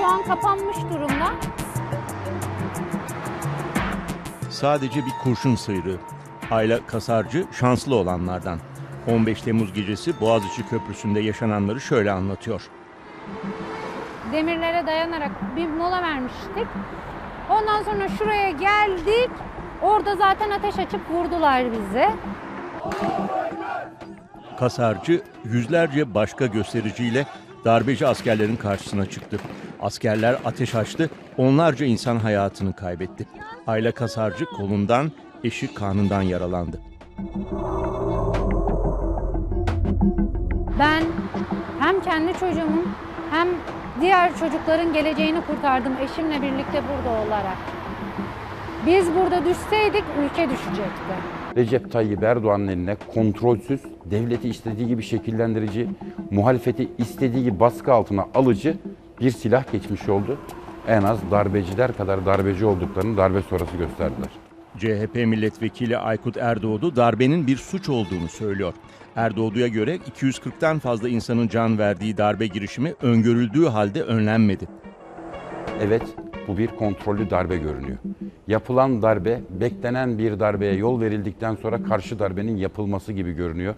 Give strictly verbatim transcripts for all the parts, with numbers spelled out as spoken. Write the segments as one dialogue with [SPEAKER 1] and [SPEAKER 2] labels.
[SPEAKER 1] şu an kapanmış durumda.
[SPEAKER 2] Sadece bir kurşun sıyrığı. Ayla Kasarcı şanslı olanlardan. on beş Temmuz gecesi Boğaziçi Köprüsü'nde yaşananları şöyle anlatıyor.
[SPEAKER 1] Demirlere dayanarak bir mola vermiştik. Ondan sonra şuraya geldik. Orada zaten ateş açıp vurdular bizi.
[SPEAKER 2] Kasarcı yüzlerce başka göstericiyle darbeci askerlerin karşısına çıktı. Askerler ateş açtı, onlarca insan hayatını kaybetti. Ayla Kasarcı kolundan, eşi karnından yaralandı.
[SPEAKER 1] Ben hem kendi çocuğumun hem diğer çocukların geleceğini kurtardım eşimle birlikte burada olarak. Biz burada düşseydik ülke düşecekti.
[SPEAKER 3] Recep Tayyip Erdoğan'ın eline kontrolsüz, devleti istediği gibi şekillendirici, muhalefeti istediği gibi baskı altına alıcı bir silah geçmiş oldu. En az darbeciler kadar darbeci olduklarını darbe sonrası gösterdiler.
[SPEAKER 2] C H P milletvekili Aykut Erdoğdu darbenin bir suç olduğunu söylüyor. Erdoğdu'ya göre iki yüz kırktan fazla insanın can verdiği darbe girişimi öngörüldüğü halde önlenmedi.
[SPEAKER 3] Evet, bu bir kontrollü darbe görünüyor. Yapılan darbe, beklenen bir darbeye yol verildikten sonra karşı darbenin yapılması gibi görünüyor.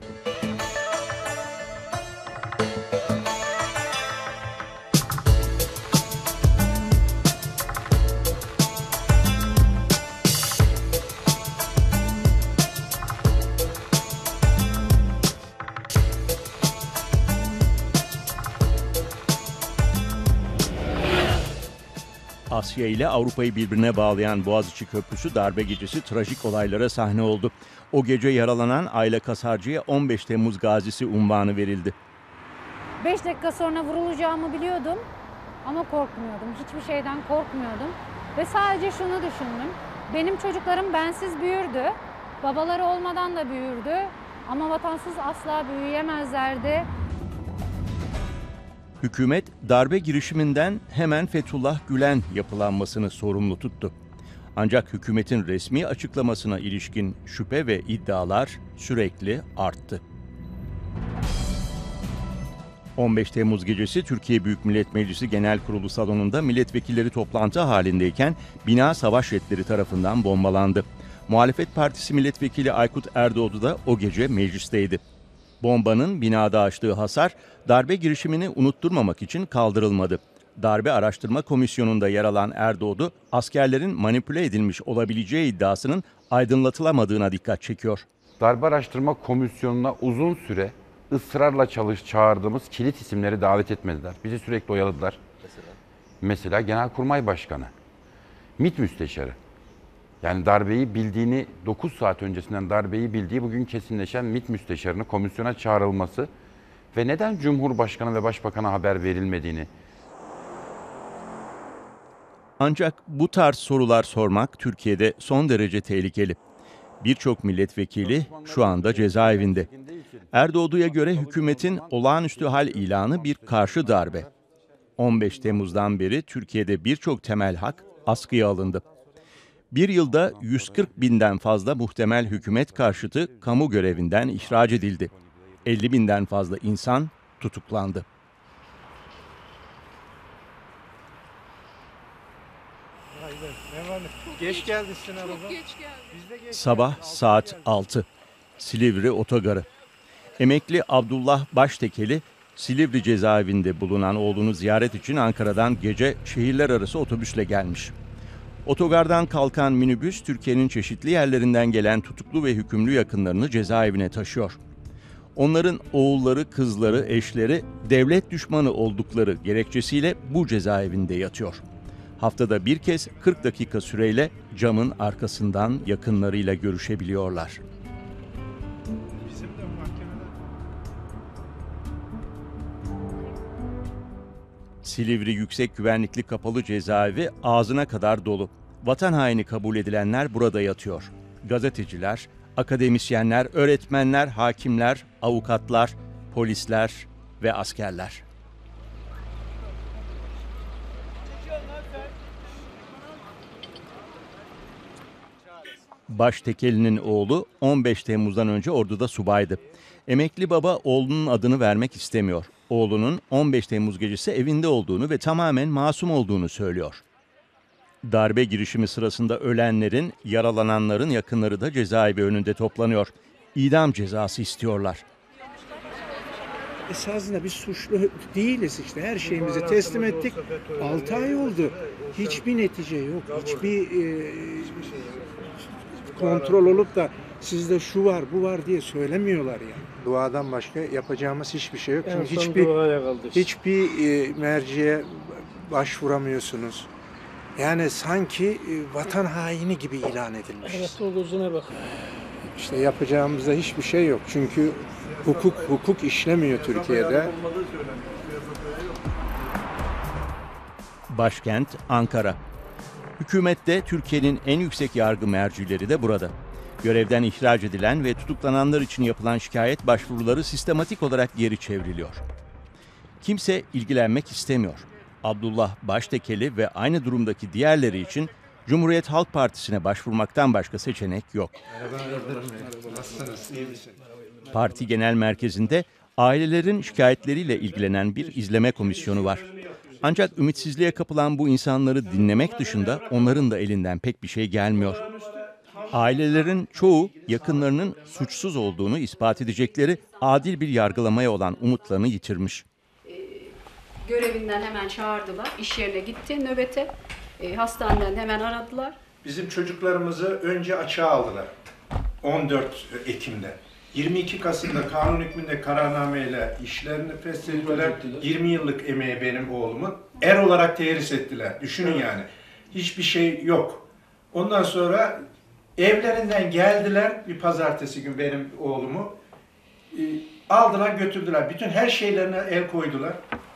[SPEAKER 2] Asya ile Avrupa'yı birbirine bağlayan Boğaziçi Köprüsü darbe gecesi trajik olaylara sahne oldu. O gece yaralanan Ayla Kasarcı'ya on beş Temmuz gazisi unvanı verildi.
[SPEAKER 1] beş dakika sonra vurulacağımı biliyordum ama korkmuyordum. Hiçbir şeyden korkmuyordum. Ve sadece şunu düşündüm. Benim çocuklarım bensiz büyürdü. Babaları olmadan da büyürdü. Ama vatansız asla büyüyemezlerdi.
[SPEAKER 2] Hükümet darbe girişiminden hemen Fethullah Gülen yapılanmasını sorumlu tuttu. Ancak hükümetin resmi açıklamasına ilişkin şüphe ve iddialar sürekli arttı. on beş Temmuz gecesi Türkiye Büyük Millet Meclisi Genel Kurulu salonunda milletvekilleri toplantı halindeyken bina savaş jetleri tarafından bombalandı. Muhalefet Partisi milletvekili Aykut Erdoğdu da o gece meclisteydi. Bombanın binada açtığı hasar darbe girişimini unutturmamak için kaldırılmadı. Darbe Araştırma Komisyonu'nda yer alan Erdoğdu, askerlerin manipüle edilmiş olabileceği iddiasının aydınlatılamadığına dikkat çekiyor.
[SPEAKER 3] Darbe Araştırma Komisyonu'na uzun süre ısrarla çalış çağırdığımız kilit isimleri davet etmediler. Bizi sürekli oyaladılar. Mesela, Mesela Genelkurmay Başkanı, MİT Müsteşarı. Yani darbeyi bildiğini, dokuz saat öncesinden darbeyi bildiği bugün kesinleşen MİT Müsteşarı'nı komisyona çağrılması ve neden Cumhurbaşkanı ve Başbakan'a haber verilmediğini.
[SPEAKER 2] Ancak bu tarz sorular sormak Türkiye'de son derece tehlikeli. Birçok milletvekili şu anda cezaevinde. Erdoğdu'ya göre hükümetin olağanüstü hal ilanı bir karşı darbe. on beş Temmuz'dan beri Türkiye'de birçok temel hak askıya alındı. Bir yılda yüz kırk binden fazla muhtemel hükümet karşıtı kamu görevinden ihraç edildi. elli binden fazla insan tutuklandı.
[SPEAKER 4] Geç gelmişsin araba.
[SPEAKER 2] Sabah saat altı. Silivri Otogarı. Emekli Abdullah Baştekeli, Silivri cezaevinde bulunan oğlunu ziyaret için Ankara'dan gece şehirler arası otobüsle gelmiş. Otogardan kalkan minibüs Türkiye'nin çeşitli yerlerinden gelen tutuklu ve hükümlü yakınlarını cezaevine taşıyor. Onların oğulları, kızları, eşleri devlet düşmanı oldukları gerekçesiyle bu cezaevinde yatıyor. Haftada bir kez kırk dakika süreyle camın arkasından yakınlarıyla görüşebiliyorlar.
[SPEAKER 4] Bizim de mahkemede.
[SPEAKER 2] Silivri Yüksek Güvenlikli Kapalı Cezaevi ağzına kadar dolu. Vatan haini kabul edilenler burada yatıyor. Gazeteciler, akademisyenler, öğretmenler, hakimler, avukatlar, polisler ve askerler. Baştekeli'nin oğlu on beş Temmuz'dan önce orduda subaydı. Emekli baba oğlunun adını vermek istemiyor. Oğlunun on beş Temmuz gecesi evinde olduğunu ve tamamen masum olduğunu söylüyor. Darbe girişimi sırasında ölenlerin, yaralananların yakınları da cezaevi önünde toplanıyor. İdam cezası istiyorlar.
[SPEAKER 5] Esasında biz suçlu değiliz işte. Her şeyimizi teslim ettik. altı ay oldu. Hiçbir netice yok. Hiçbir e, kontrol olup da sizde şu var, bu var diye söylemiyorlar yani. Duadan başka yapacağımız hiçbir şey yok. Çünkü hiçbir hiçbir e, merciye başvuramıyorsunuz. Yani sanki e, vatan haini gibi ilan edilmişiz.
[SPEAKER 6] Evet, o gözüne bak.
[SPEAKER 5] İşte yapacağımızda hiçbir şey yok. Çünkü hukuk hukuk işlemiyor Türkiye'de.
[SPEAKER 2] Başkent Ankara. Hükümette Türkiye'nin en yüksek yargı mercileri de burada. Görevden ihraç edilen ve tutuklananlar için yapılan şikayet başvuruları sistematik olarak geri çevriliyor. Kimse ilgilenmek istemiyor. Abdullah Baştekeli ve aynı durumdaki diğerleri için Cumhuriyet Halk Partisi'ne başvurmaktan başka seçenek yok. Parti Genel Merkezi'nde ailelerin şikayetleriyle ilgilenen bir izleme komisyonu var. Ancak ümitsizliğe kapılan bu insanları dinlemek dışında onların da elinden pek bir şey gelmiyor. Ailelerin çoğu yakınlarının suçsuz olduğunu ispat edecekleri adil bir yargılamaya olan umutlarını yitirmiş.
[SPEAKER 7] Görevinden hemen çağırdılar. İş yerine gitti nöbete. E, hastaneden hemen aradılar.
[SPEAKER 4] Bizim çocuklarımızı önce açığa aldılar. on dört Ekim'de. yirmi iki Kasım'da kanun hükmünde kararnameyle işlerini feshettiler. yirmi yıllık emeği benim oğlumun. Er olarak terhis ettiler. Düşünün yani. Hiçbir şey yok. Ondan sonra evlerinden geldiler bir pazartesi gün benim oğlumu. E, aldılar götürdüler. Bütün her şeylerine el koydular.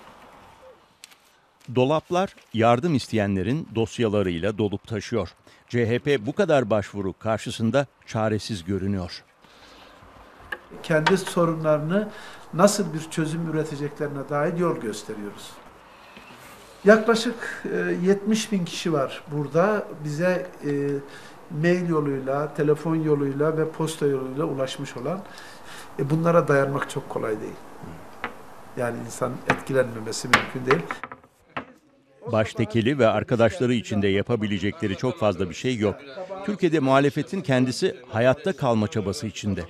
[SPEAKER 2] Dolaplar yardım isteyenlerin dosyalarıyla dolup taşıyor. C H P bu kadar başvuru karşısında çaresiz görünüyor.
[SPEAKER 6] Kendi sorunlarını nasıl bir çözüm üreteceklerine dair yol gösteriyoruz. Yaklaşık yetmiş bin kişi var burada. Bize e, mail yoluyla, telefon yoluyla ve posta yoluyla ulaşmış olan. E, bunlara dayanmak çok kolay değil. Yani insan etkilenmemesi mümkün değil.
[SPEAKER 2] Baştekeli ve arkadaşları için de yapabilecekleri çok fazla bir şey yok. Türkiye'de muhalefetin kendisi hayatta kalma çabası içinde.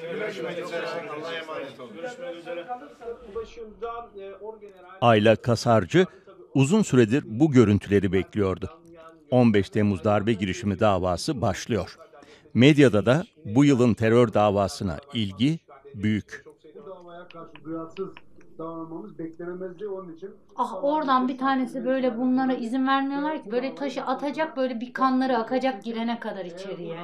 [SPEAKER 2] Ayla Kasarcı uzun süredir bu görüntüleri bekliyordu. on beş Temmuz darbe girişimi davası başlıyor. Medyada da bu yılın terör davasına ilgi büyük.
[SPEAKER 8] davranmamız beklenemezdi onun için.
[SPEAKER 1] Ah, oradan bir tanesi böyle bunlara izin vermiyorlar ki, böyle taşı atacak, böyle bir kanları akacak girene kadar içeriye.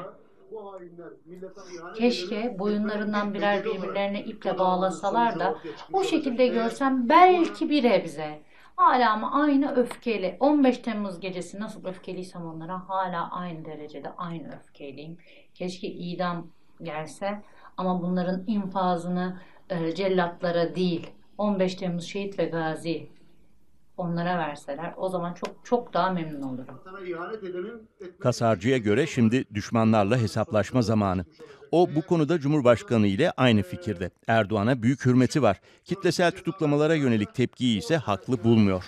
[SPEAKER 1] Keşke boyunlarından birer birbirlerine iple bağlasalar da o şekilde görsem belki bir nebze. Hala ama aynı öfkeyle. on beş Temmuz gecesi nasıl öfkeliysem onlara hala aynı derecede aynı öfkeliyim. Keşke idam gelse ama bunların infazını e, cellatlara değil, on beş Temmuz şehit ve gazi onlara verseler o zaman çok çok daha memnun olurum.
[SPEAKER 2] Kasarcı'ya göre şimdi düşmanlarla hesaplaşma zamanı. O bu konuda Cumhurbaşkanı ile aynı fikirde. Erdoğan'a büyük hürmeti var. Kitlesel tutuklamalara yönelik tepkiyi ise haklı bulmuyor.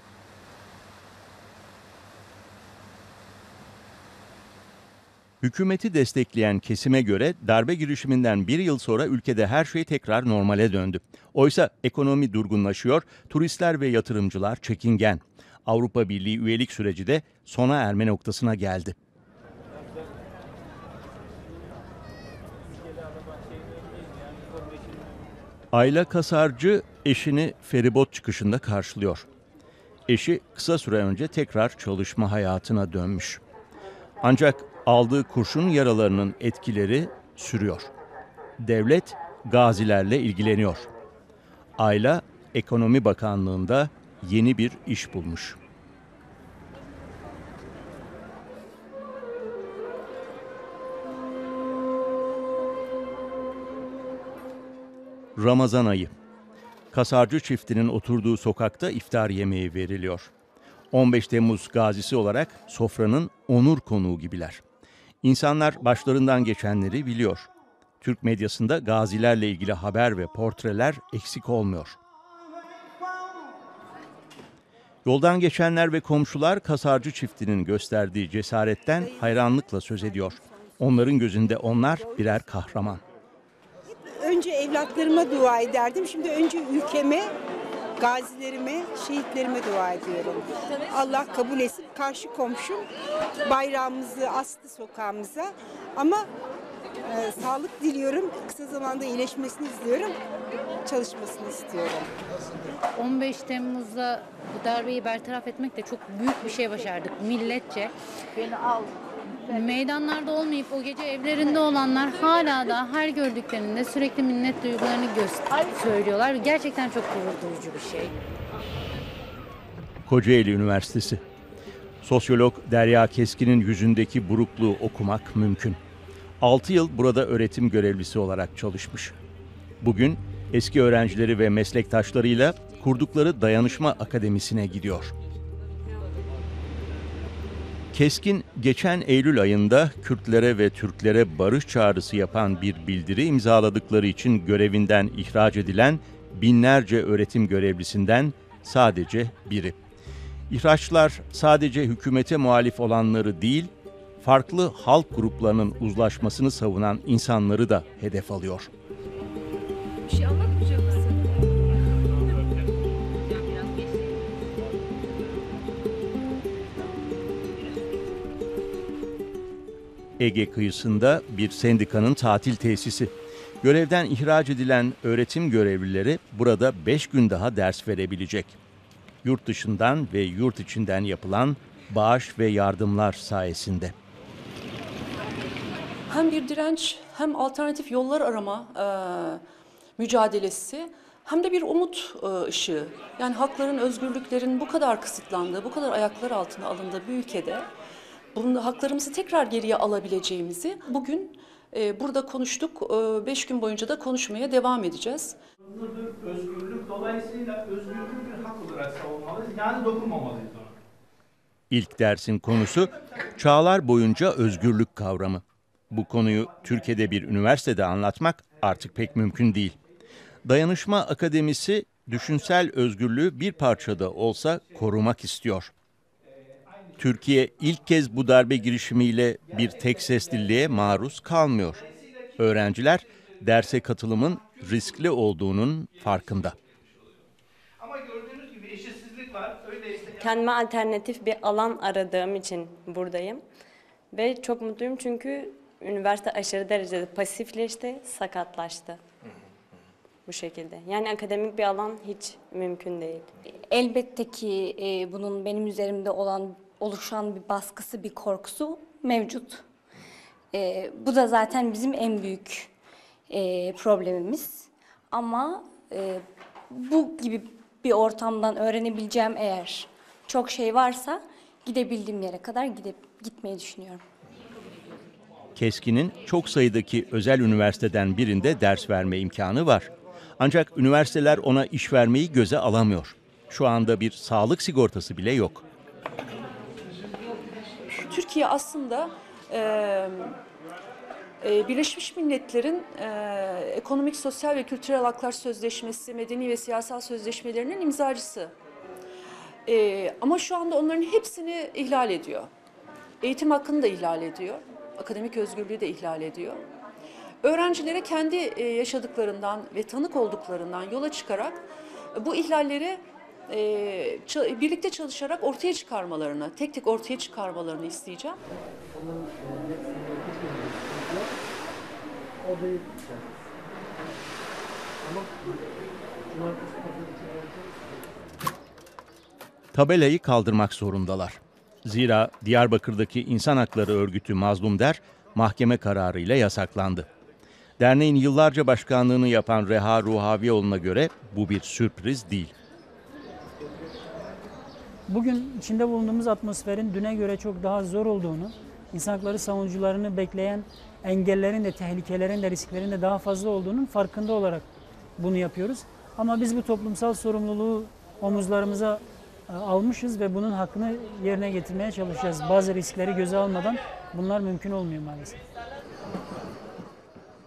[SPEAKER 2] Hükümeti destekleyen kesime göre darbe girişiminden bir yıl sonra ülkede her şey tekrar normale döndü. Oysa ekonomi durgunlaşıyor, turistler ve yatırımcılar çekingen. Avrupa Birliği üyelik süreci de sona erme noktasına geldi. Ayla Kasarcı eşini feribot çıkışında karşılıyor. Eşi kısa süre önce tekrar çalışma hayatına dönmüş. Ancak aldığı kurşun yaralarının etkileri sürüyor. Devlet gazilerle ilgileniyor. Ayla Ekonomi Bakanlığı'nda yeni bir iş bulmuş. Ramazan ayı. Kasarcı çiftinin oturduğu sokakta iftar yemeği veriliyor. on beş Temmuz gazisi olarak sofranın onur konuğu gibiler. İnsanlar başlarından geçenleri biliyor. Türk medyasında gazilerle ilgili haber ve portreler eksik olmuyor. Yoldan geçenler ve komşular Kasarcı çiftinin gösterdiği cesaretten hayranlıkla söz ediyor. Onların gözünde onlar birer kahraman.
[SPEAKER 9] Önce evlatlarıma dua ederdim. Şimdi önce ülkeme, gazilerime, şehitlerime dua ediyorum. Allah kabul etsin. Karşı komşum bayrağımızı astı sokağımıza. Ama e, sağlık diliyorum. Kısa zamanda iyileşmesini istiyorum. Çalışmasını istiyorum.
[SPEAKER 1] on beş Temmuz'da bu darbeyi bertaraf etmek de çok büyük bir şey başardık milletçe. Meydanlarda olmayıp o gece evlerinde olanlar hala da her gördüklerinde sürekli minnet duygularını gö- söylüyorlar. Gerçekten çok gurur duyucu bir şey.
[SPEAKER 2] Kocaeli Üniversitesi. Sosyolog Derya Keskin'in yüzündeki burukluğu okumak mümkün. altı yıl burada öğretim görevlisi olarak çalışmış. Bugün eski öğrencileri ve meslektaşlarıyla kurdukları Dayanışma Akademisi'ne gidiyor. Keskin, geçen Eylül ayında Kürtlere ve Türklere barış çağrısı yapan bir bildiri imzaladıkları için görevinden ihraç edilen binlerce öğretim görevlisinden sadece biri. İhraçlar sadece hükümete muhalif olanları değil, farklı halk gruplarının uzlaşmasını savunan insanları da hedef alıyor.
[SPEAKER 7] Bir şey anlatmayacak mısın?
[SPEAKER 2] Ege kıyısında bir sendikanın tatil tesisi. Görevden ihraç edilen öğretim görevlileri burada beş gün daha ders verebilecek. Yurt dışından ve yurt içinden yapılan bağış ve yardımlar sayesinde.
[SPEAKER 10] Hem bir direnç hem alternatif yollar arama e, mücadelesi hem de bir umut e, ışığı. Yani hakların, özgürlüklerin bu kadar kısıtlandığı, bu kadar ayaklar altına alındığı bir ülkede bunun haklarımızı tekrar geriye alabileceğimizi bugün e, burada konuştuk. E, beş gün boyunca da konuşmaya devam edeceğiz.
[SPEAKER 11] Özgürlük dolayısıyla özgürlük bir hak olarak savunmalıyız. Yani dokunmamalıyız ona.
[SPEAKER 2] İlk dersin konusu çağlar boyunca özgürlük kavramı. Bu konuyu Türkiye'de bir üniversitede anlatmak artık pek mümkün değil. Dayanışma Akademisi düşünsel özgürlüğü bir parçada olsa korumak istiyor. Türkiye ilk kez bu darbe girişimiyle bir tek sesliliğe maruz kalmıyor. Öğrenciler derse katılımın riskli olduğunun farkında.
[SPEAKER 11] Ama gördüğünüz gibi eşitsizlik var. Öyleyse
[SPEAKER 12] Kendime alternatif bir alan aradığım için buradayım. Ve çok mutluyum çünkü üniversite aşırı derecede pasifleşti, sakatlaştı. Bu şekilde. Yani akademik bir alan hiç mümkün değil.
[SPEAKER 13] Elbette ki e, bunun benim üzerimde olan oluşan bir baskısı, bir korkusu mevcut. E, bu da zaten bizim en büyük e, problemimiz. Ama e, bu gibi bir ortamdan öğrenebileceğim eğer çok şey varsa gidebildiğim yere kadar gidip gitmeyi düşünüyorum.
[SPEAKER 2] Keskin'in çok sayıdaki özel üniversiteden birinde ders verme imkanı var. Ancak üniversiteler ona iş vermeyi göze alamıyor. Şu anda bir sağlık sigortası bile yok.
[SPEAKER 10] Türkiye aslında e, e, Birleşmiş Milletler'in e, Ekonomik, Sosyal ve Kültürel Haklar Sözleşmesi, Medeni ve Siyasal Sözleşmelerinin imzacısı. E, ama şu anda onların hepsini ihlal ediyor. Eğitim hakkını da ihlal ediyor. Akademik özgürlüğü de ihlal ediyor. Öğrencilere kendi yaşadıklarından ve tanık olduklarından yola çıkarak bu ihlalleri e, birlikte çalışarak ortaya çıkarmalarını, tek tek ortaya çıkarmalarını isteyeceğim.
[SPEAKER 2] Tabelayı kaldırmak zorundalar. Zira Diyarbakır'daki İnsan Hakları Örgütü Mazlum Der mahkeme kararıyla yasaklandı. Derneğin yıllarca başkanlığını yapan Reha Ruhavioğlu'na göre bu bir sürpriz değil.
[SPEAKER 14] Bugün içinde bulunduğumuz atmosferin düne göre çok daha zor olduğunu, insan hakları savunucularını bekleyen engellerin de, tehlikelerin de, risklerin de daha fazla olduğunun farkında olarak bunu yapıyoruz. Ama biz bu toplumsal sorumluluğu omuzlarımıza almışız ve bunun hakkını yerine getirmeye çalışacağız. Bazı riskleri göze almadan bunlar mümkün olmuyor maalesef.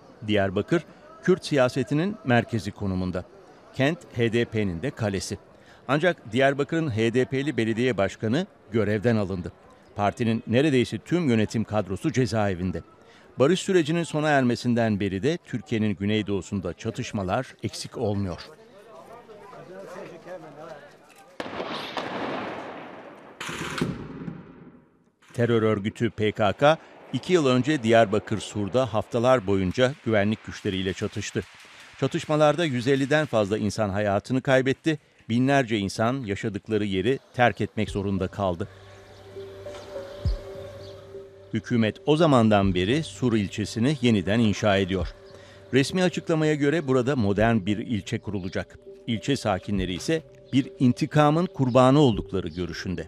[SPEAKER 2] Diyarbakır, Kürt siyasetinin merkezi konumunda. Kent H D P'nin de kalesi. Ancak Diyarbakır'ın H D P'li belediye başkanı görevden alındı. Partinin neredeyse tüm yönetim kadrosu cezaevinde. Barış sürecinin sona ermesinden beri de Türkiye'nin güneydoğusunda çatışmalar eksik olmuyor. Terör örgütü P K K, iki yıl önce Diyarbakır Sur'da haftalar boyunca güvenlik güçleriyle çatıştı. Çatışmalarda yüz elliden fazla insan hayatını kaybetti, binlerce insan yaşadıkları yeri terk etmek zorunda kaldı. Hükümet o zamandan beri Sur ilçesini yeniden inşa ediyor. Resmi açıklamaya göre burada modern bir ilçe kurulacak. İlçe sakinleri ise bir intikamın kurbanı oldukları görüşünde.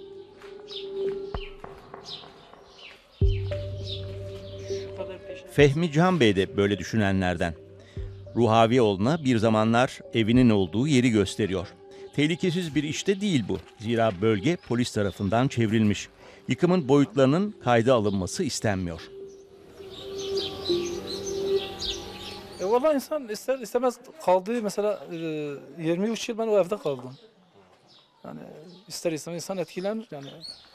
[SPEAKER 2] Fehmi Can Bey de böyle düşünenlerden. Ruhavioğlu'na bir zamanlar evinin olduğu yeri gösteriyor. Tehlikesiz bir işte değil bu. Zira bölge polis tarafından çevrilmiş. Yıkımın boyutlarının kayda alınması istenmiyor.
[SPEAKER 15] E vallahi insan ister istemez kaldığı mesela e, yirmi üç yıl ben o evde kaldım. Yani ister istemez insan etkilenir yani.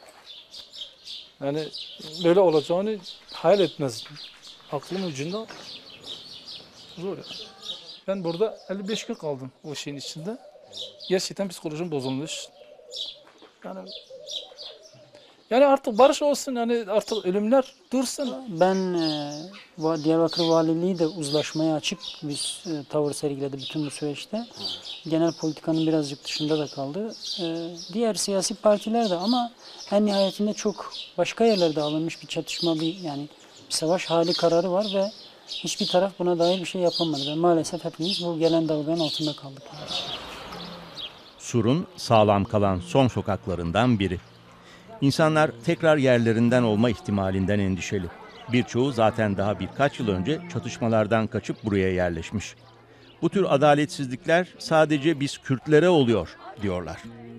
[SPEAKER 15] Yani böyle olacağını hayal etmezdim. Aklım ucunda zor yani. Ben burada elli beş gün kaldım o şeyin içinde. Gerçekten psikolojim bozulmuş. Yani yani artık barış olsun, yani artık ölümler dursun.
[SPEAKER 14] Ben e, Diyarbakır Valiliği de uzlaşmaya açık bir e, tavır sergiledi bütün bu süreçte. Genel politikanın birazcık dışında da kaldı. E, diğer siyasi partiler de, ama en nihayetinde çok başka yerlerde alınmış bir çatışma, bir yani bir savaş hali kararı var ve hiçbir taraf buna dair bir şey yapamadı. Ve maalesef hepimiz bu gelen dalganın altında kaldık.
[SPEAKER 2] Sur'un sağlam kalan son sokaklarından biri. İnsanlar tekrar yerlerinden olma ihtimalinden endişeli. Birçoğu zaten daha birkaç yıl önce çatışmalardan kaçıp buraya yerleşmiş. Bu tür adaletsizlikler sadece biz Kürtlere oluyor diyorlar.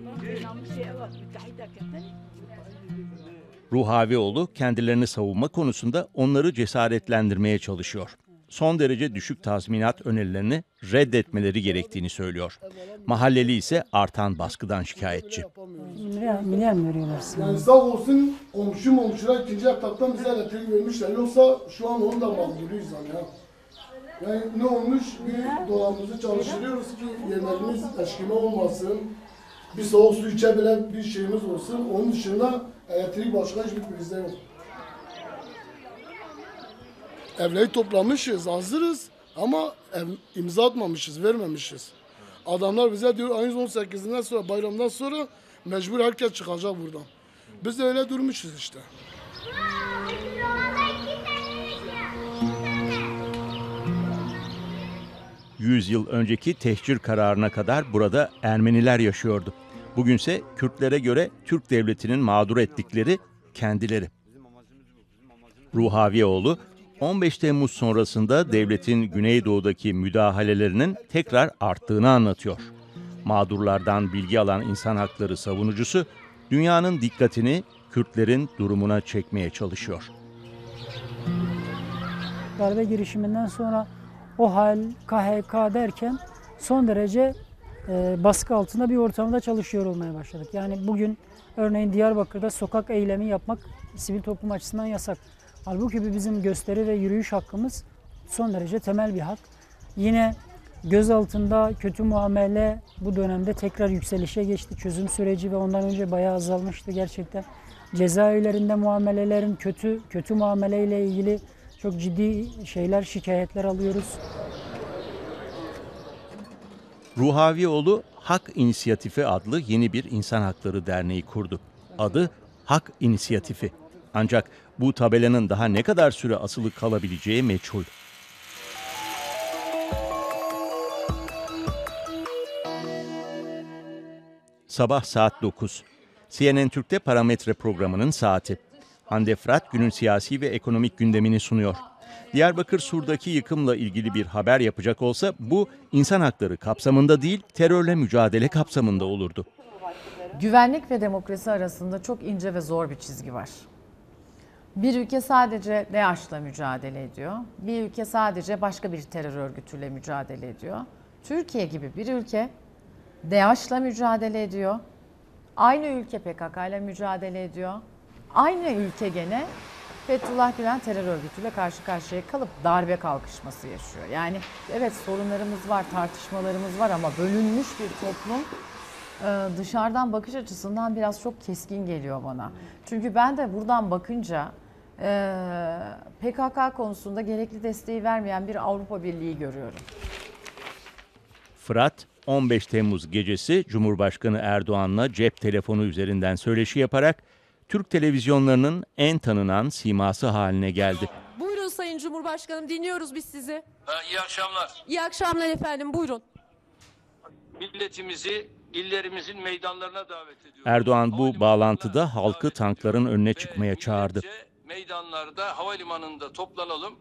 [SPEAKER 2] Ruhavioğlu kendilerini savunma konusunda onları cesaretlendirmeye çalışıyor. Son derece düşük tazminat önerilerini reddetmeleri gerektiğini söylüyor. Mahalleli ise artan baskıdan şikayetçi.
[SPEAKER 14] Milyar, milyar mı veriyorlar size?
[SPEAKER 8] Yani sağ olsun komşu momşular ikinci etaptan bize elektrik vermişler. Yoksa şu an onu da mağduruyuz yani ya. Yani ne olmuş? Bir dolabımızı çalıştırıyoruz ki yemeğimiz eşkime olmasın. Bir soğuk su içebilen bir şeyimiz olsun. Onun dışında elektrik başka hiçbir prizde yok. Evleri toplamışız, hazırız ama ev, imza atmamışız, vermemişiz. Adamlar bize diyor ayın on sekizinden sonra, bayramdan sonra mecbur herkes çıkacak buradan. Biz de öyle durmuşuz işte.
[SPEAKER 2] Yüz yıl önceki tehcir kararına kadar burada Ermeniler yaşıyordu. Bugünse Kürtlere göre Türk devletinin mağdur ettikleri kendileri. Ruhavioğlu, on beş Temmuz sonrasında devletin Güneydoğu'daki müdahalelerinin tekrar arttığını anlatıyor. Mağdurlardan bilgi alan insan hakları savunucusu, dünyanın dikkatini Kürtlerin durumuna çekmeye çalışıyor.
[SPEAKER 14] Darbe girişiminden sonra O H A L, K H K derken son derece e, baskı altında bir ortamda çalışıyor olmaya başladık. Yani bugün örneğin Diyarbakır'da sokak eylemi yapmak sivil toplum açısından yasak. Halbuki bizim gösteri ve yürüyüş hakkımız son derece temel bir hak. Yine gözaltında kötü muamele bu dönemde tekrar yükselişe geçti. Çözüm süreci ve ondan önce bayağı azalmıştı gerçekten. Cezaevlerinde muamelelerin kötü kötü muameleyle ilgili çok ciddi şeyler, şikayetler alıyoruz.
[SPEAKER 2] Ruhavioğlu Hak İnisiyatifi adlı yeni bir insan hakları derneği kurdu. Adı Hak İnisiyatifi. Ancak bu tabelanın daha ne kadar süre asılı kalabileceği meçhul. Sabah saat dokuz. C N N Türk'te Parametre programının saati. Hande Fırat günün siyasi ve ekonomik gündemini sunuyor. Diyarbakır Sur'daki yıkımla ilgili bir haber yapacak olsa bu insan hakları kapsamında değil, terörle mücadele kapsamında olurdu.
[SPEAKER 16] Güvenlik ve demokrasi arasında çok ince ve zor bir çizgi var. Bir ülke sadece DAEŞ'la mücadele ediyor. Bir ülke sadece başka bir terör örgütüyle mücadele ediyor. Türkiye gibi bir ülke DAEŞ'la mücadele ediyor. Aynı ülke P K K ile mücadele ediyor. Aynı ülke gene Fethullah Gülen terör örgütüyle karşı karşıya kalıp darbe kalkışması yaşıyor. Yani evet sorunlarımız var, tartışmalarımız var ama bölünmüş bir toplum dışarıdan bakış açısından biraz çok keskin geliyor bana. Çünkü ben de buradan bakınca P K K konusunda gerekli desteği vermeyen bir Avrupa Birliği görüyorum.
[SPEAKER 2] Fırat, on beş Temmuz gecesi Cumhurbaşkanı Erdoğan'la cep telefonu üzerinden söyleşi yaparak Türk televizyonlarının en tanınan siması haline geldi.
[SPEAKER 17] Buyurun Sayın Cumhurbaşkanım, dinliyoruz biz sizi.
[SPEAKER 18] Ha, iyi akşamlar.
[SPEAKER 17] İyi akşamlar efendim, buyurun.
[SPEAKER 18] Milletimizi illerimizin meydanlarına davet ediyoruz.
[SPEAKER 2] Erdoğan bu bağlantıda halkı tankların önüne çıkmaya çağırdı.
[SPEAKER 18] Meydanlarda, havalimanında toplanalım.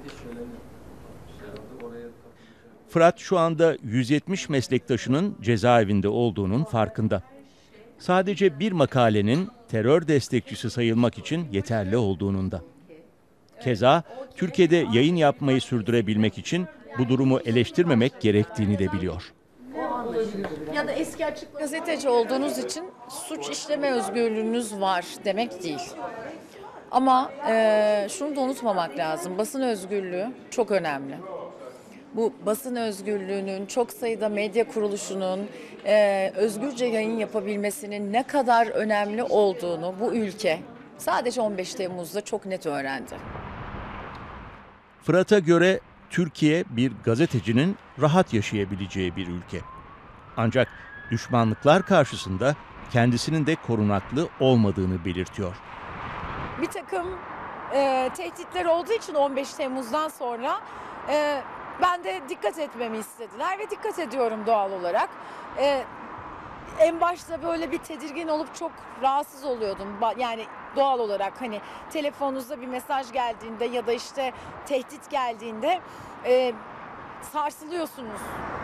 [SPEAKER 2] Fırat şu anda yüz yetmiş meslektaşının cezaevinde olduğunun farkında. Sadece bir makalenin terör destekçisi sayılmak için yeterli olduğunun da. Keza Türkiye'de yayın yapmayı sürdürebilmek için bu durumu eleştirmemek gerektiğini de biliyor.
[SPEAKER 16] Ya da eski açık gazeteci olduğunuz için suç işleme özgürlüğünüz var demek değil. Ama e, şunu da unutmamak lazım. Basın özgürlüğü çok önemli. Bu basın özgürlüğünün, çok sayıda medya kuruluşunun e, özgürce yayın yapabilmesinin ne kadar önemli olduğunu bu ülke sadece on beş Temmuz'da çok net öğrendi.
[SPEAKER 2] Fırat'a göre Türkiye bir gazetecinin rahat yaşayabileceği bir ülke. Ancak düşmanlıklar karşısında kendisinin de korunaklı olmadığını belirtiyor.
[SPEAKER 16] Bir takım e, tehditler olduğu için on beş Temmuz'dan sonra e, ben de dikkat etmemi istediler ve dikkat ediyorum doğal olarak. E, en başta böyle bir tedirgin olup çok rahatsız oluyordum. Yani doğal olarak hani telefonunuzda bir mesaj geldiğinde ya da işte tehdit geldiğinde e, sarsılıyorsunuz.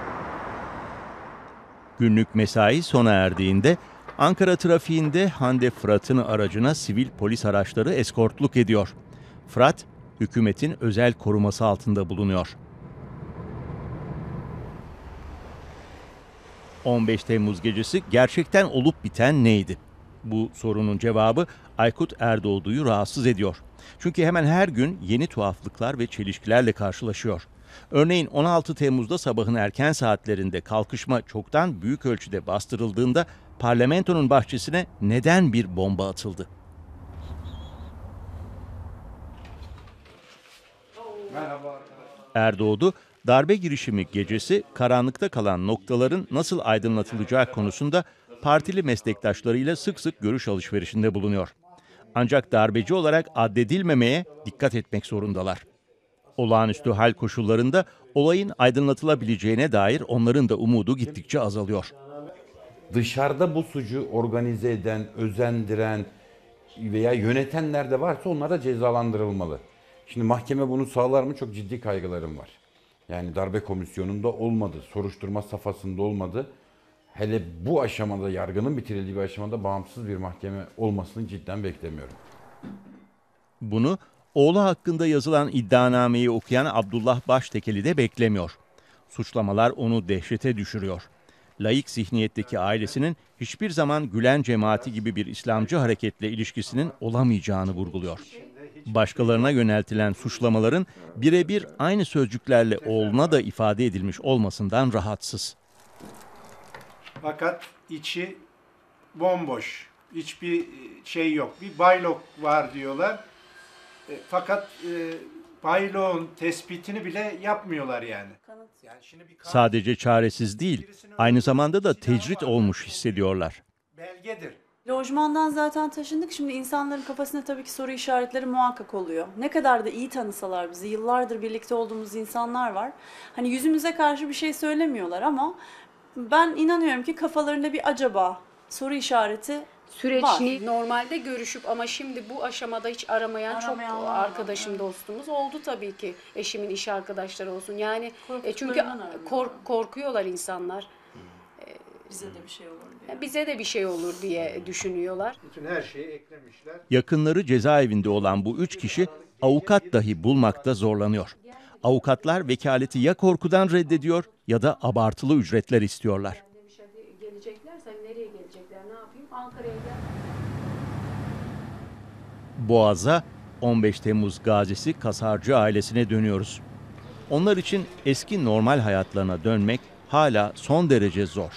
[SPEAKER 2] Günlük mesai sona erdiğinde Ankara trafiğinde Hande Fırat'ın aracına sivil polis araçları eskortluk ediyor. Fırat, hükümetin özel koruması altında bulunuyor. on beş Temmuz gecesi gerçekten olup biten neydi? Bu sorunun cevabı Aykut Erdoğdu'yu rahatsız ediyor. Çünkü hemen her gün yeni tuhaflıklar ve çelişkilerle karşılaşıyor. Örneğin on altı Temmuz'da sabahın erken saatlerinde kalkışma çoktan büyük ölçüde bastırıldığında parlamentonun bahçesine neden bir bomba atıldı? Erdoğdu, darbe girişimi gecesi karanlıkta kalan noktaların nasıl aydınlatılacağı konusunda partili meslektaşlarıyla sık sık görüş alışverişinde bulunuyor. Ancak darbeci olarak addedilmemeye dikkat etmek zorundalar. Olağanüstü hal koşullarında olayın aydınlatılabileceğine dair onların da umudu gittikçe azalıyor.
[SPEAKER 3] Dışarıda bu suçu organize eden, özendiren veya yönetenler de varsa onlar da cezalandırılmalı. Şimdi mahkeme bunu sağlar mı? Çok ciddi kaygılarım var. Yani darbe komisyonunda olmadı, soruşturma safhasında olmadı. Hele bu aşamada, yargının bitirildiği bir aşamada bağımsız bir mahkeme olmasını cidden beklemiyorum.
[SPEAKER 2] Bunu oğlu hakkında yazılan iddianameyi okuyan Abdullah Baştekeli de beklemiyor. Suçlamalar onu dehşete düşürüyor. Laik zihniyetteki ailesinin hiçbir zaman Gülen cemaati gibi bir İslamcı hareketle ilişkisinin olamayacağını vurguluyor. Başkalarına yöneltilen suçlamaların birebir aynı sözcüklerle oğluna da ifade edilmiş olmasından rahatsız.
[SPEAKER 4] Fakat içi bomboş. Hiçbir şey yok. Bir baylok var diyorlar. E, fakat e, bayloğun tespitini bile yapmıyorlar yani. yani şimdi bir
[SPEAKER 2] Sadece çaresiz değil, aynı zamanda da tecrit olmuş hissediyorlar.
[SPEAKER 4] Belgedir.
[SPEAKER 10] Lojmandan zaten taşındık. Şimdi insanların kafasında tabii ki soru işaretleri muhakkak oluyor. Ne kadar da iyi tanısalar bizi, yıllardır birlikte olduğumuz insanlar var. Hani yüzümüze karşı bir şey söylemiyorlar ama ben inanıyorum ki kafalarında bir acaba soru işareti
[SPEAKER 7] Süreçini
[SPEAKER 10] var.
[SPEAKER 7] normalde görüşüp ama şimdi bu aşamada hiç aramayan,
[SPEAKER 10] Aramayan
[SPEAKER 7] çok
[SPEAKER 10] var.
[SPEAKER 7] arkadaşım,
[SPEAKER 10] Evet.
[SPEAKER 7] dostumuz oldu tabii ki. Eşimin iş arkadaşları olsun. Yani e, çünkü
[SPEAKER 10] Korktuklarından arıyorlar.
[SPEAKER 7] kork, korkuyorlar insanlar.
[SPEAKER 10] Bize de bir şey olur diye.
[SPEAKER 7] Bize de bir şey olur diye düşünüyorlar.
[SPEAKER 4] Bütün her şeyi eklemişler.
[SPEAKER 2] Yakınları cezaevinde olan bu üç kişi avukat dahi bulmakta zorlanıyor. Avukatlar vekaleti ya korkudan reddediyor ya da abartılı ücretler istiyorlar. Boğaz'a, on beş Temmuz gazisi Kasarcı ailesine dönüyoruz. Onlar için eski normal hayatlarına dönmek hala son derece zor.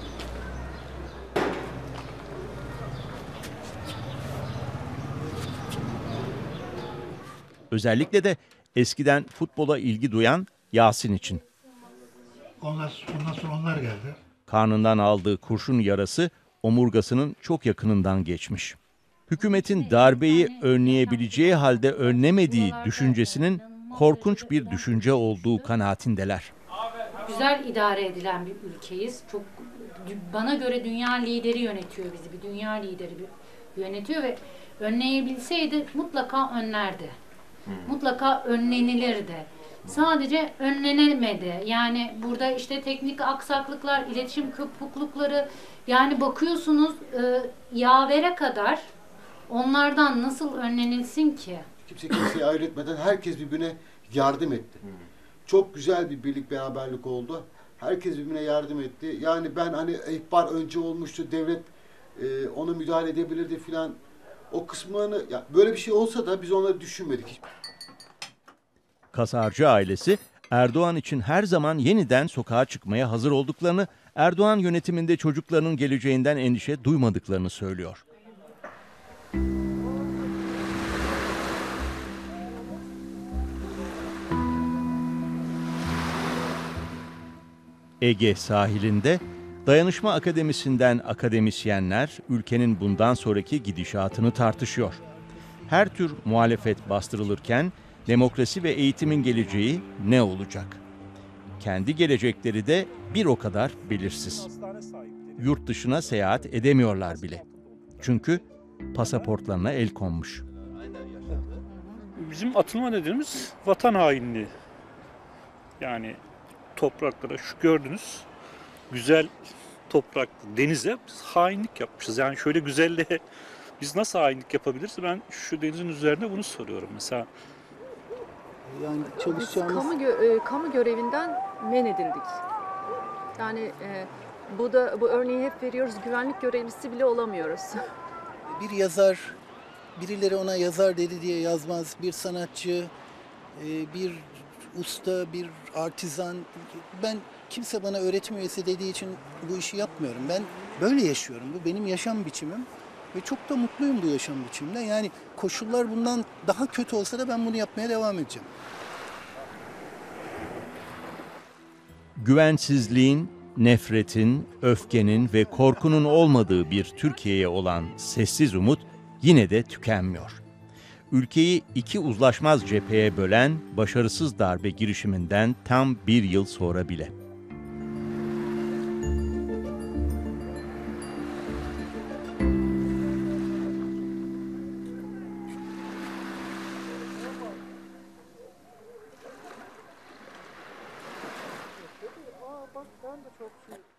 [SPEAKER 2] Özellikle de eskiden futbola ilgi duyan Yasin için.
[SPEAKER 19] Ondan, ondan sonra onlar geldi.
[SPEAKER 2] Karnından aldığı kurşun yarası omurgasının çok yakınından geçmiş. Hükümetin darbeyi önleyebileceği halde önlemediği düşüncesinin korkunç bir düşünce olduğu kanaatindeler.
[SPEAKER 1] Güzel idare edilen bir ülkeyiz. Çok bana göre dünya lideri yönetiyor bizi. Bir dünya lideri yönetiyor ve önleyebilseydi mutlaka önlerdi. Hmm. Mutlaka önlenilirdi. Sadece önlenemedi. Yani burada işte teknik aksaklıklar, iletişim kopuklukları, yani bakıyorsunuz e, yavere kadar onlardan nasıl önlenilsin ki?
[SPEAKER 20] Kimse kimseyi ayrı etmeden herkes birbirine yardım etti. Hmm. Çok güzel bir birlik beraberlik oldu. Herkes birbirine yardım etti. Yani ben hani ihbar önce olmuştu, devlet e, ona müdahale edebilirdi filan. O kısmını, ya böyle bir şey olsa da biz onları düşünmedik.
[SPEAKER 2] Kasarcı ailesi Erdoğan için her zaman yeniden sokağa çıkmaya hazır olduklarını, Erdoğan yönetiminde çocuklarının geleceğinden endişe duymadıklarını söylüyor. Ege sahilinde Dayanışma Akademisi'nden akademisyenler ülkenin bundan sonraki gidişatını tartışıyor. Her tür muhalefet bastırılırken demokrasi ve eğitimin geleceği ne olacak? Kendi gelecekleri de bir o kadar belirsiz. Yurt dışına seyahat edemiyorlar bile. Çünkü pasaportlarına el konmuş.
[SPEAKER 21] Bizim atılma nedenimiz vatan hainliği. Yani topraklara, şu gördünüz güzel toprak denize biz hainlik yapmışız. Yani şöyle güzelliğe biz nasıl hainlik yapabiliriz? Ben şu denizin üzerine bunu soruyorum mesela.
[SPEAKER 22] Yani çalışacağımız...
[SPEAKER 10] Biz kamu, gö- e, kamu görevinden men edildik. Yani e, bu da bu örneği hep veriyoruz. Güvenlik görevlisi bile olamıyoruz.
[SPEAKER 22] Bir yazar, birileri ona yazar dedi diye yazmaz. Bir sanatçı, e, bir usta, bir artizan. Ben kimse bana öğretim üyesi dediği için bu işi yapmıyorum. Ben böyle yaşıyorum. Bu benim yaşam biçimim. Ve çok da mutluyum bu yaşam biçiminde. Yani koşullar bundan daha kötü olsa da ben bunu yapmaya devam edeceğim.
[SPEAKER 2] Güvensizliğin, nefretin, öfkenin ve korkunun olmadığı bir Türkiye'ye olan sessiz umut yine de tükenmiyor. Ülkeyi iki uzlaşmaz cepheye bölen başarısız darbe girişiminden tam bir yıl sonra bile.
[SPEAKER 22] Aa bak ben de çok şey...